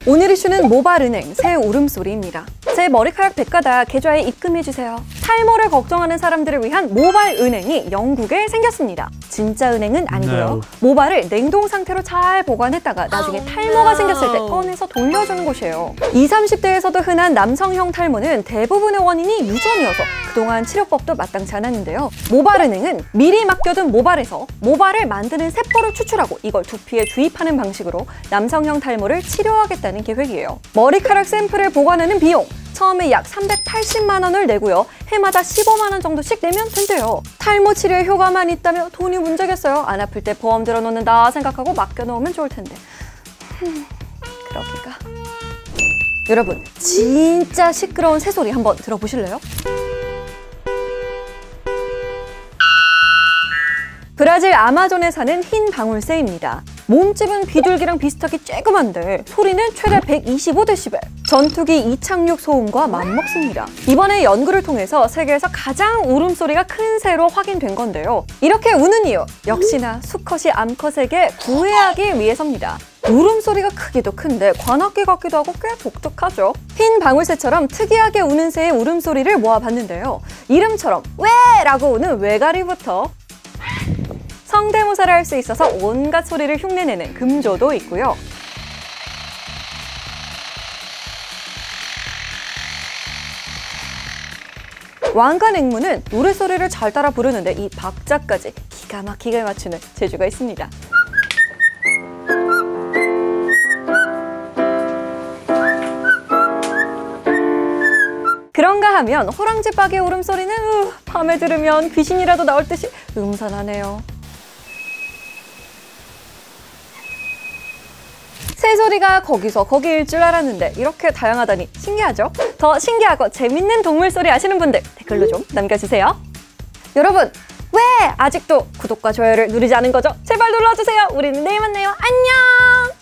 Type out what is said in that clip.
오늘 이슈는 모발은행 새 울음소리입니다. 제 머리카락 100가닥 계좌에 입금해주세요. 탈모를 걱정하는 사람들을 위한 모발은행이 영국에 생겼습니다. 진짜 은행은 아니고요. 모발을 냉동 상태로 잘 보관했다가 나중에 탈모가 생겼을 때 꺼내서 돌려주는 곳이에요. 20, 30대에서도 흔한 남성형 탈모는 대부분의 원인이 유전이어서 그동안 치료법도 마땅치 않았는데요. 모발은행은 미리 맡겨둔 모발에서 모발을 만드는 세포를 추출하고 이걸 두피에 주입하는 방식으로 남성형 탈모를 치료하겠다는 계획이에요. 머리카락 샘플을 보관하는 비용, 처음에 약 380만 원을 내고요. 해마다 15만 원 정도씩 내면 된대요. 탈모 치료에 효과만 있다며 돈이 문제겠어요. 안 아플 때 보험 들어놓는다 생각하고 맡겨놓으면 좋을 텐데. 그러기가. 여러분, 진짜 시끄러운 새소리 한번 들어보실래요? 브라질 아마존에 사는 흰 방울새입니다. 몸집은 비둘기랑 비슷하게 쬐그만데 소리는 최대 125데시벨, 전투기 이착륙 소음과 맞먹습니다. 이번에 연구를 통해서 세계에서 가장 울음소리가 큰 새로 확인된 건데요. 이렇게 우는 이유, 역시나 수컷이 암컷에게 구애하기 위해서입니다. 울음소리가 크기도 큰데 관악기 같기도 하고 꽤 독특하죠. 흰 방울새처럼 특이하게 우는 새의 울음소리를 모아봤는데요. 이름처럼 왜! 라고 우는 외가리부터 성대모사를 할 수 있어서 온갖 소리를 흉내내는 금조도 있고요. 왕관 앵무는 노래소리를 잘 따라 부르는데 이 박자까지 기가 막히게 맞추는 재주가 있습니다. 그런가 하면 호랑지박의 울음소리는 밤에 들으면 귀신이라도 나올 듯이 음산하네요. 새소리가 거기서 거기일 줄 알았는데 이렇게 다양하다니 신기하죠? 더 신기하고 재밌는 동물소리 아시는 분들 댓글로 좀 남겨주세요. 여러분, 왜 아직도 구독과 좋아요를 누르지 않은 거죠? 제발 눌러주세요. 우리는 내일 만나요. 안녕!